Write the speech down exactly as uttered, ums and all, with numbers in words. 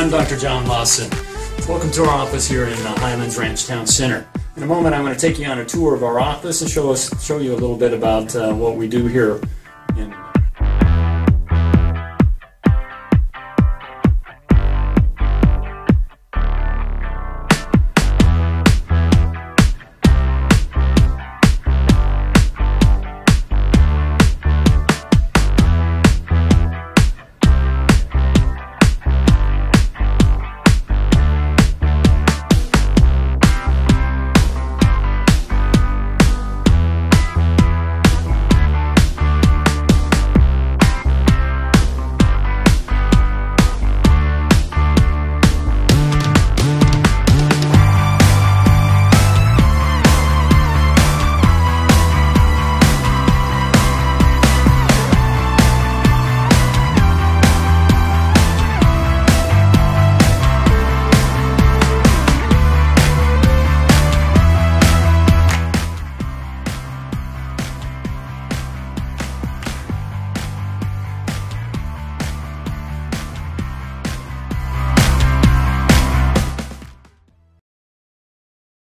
I'm Doctor John Lawson. Welcome to our office here in uh, Highlands Ranch Town Center. In a moment I'm going to take you on a tour of our office and show us, show you a little bit about uh, what we do here in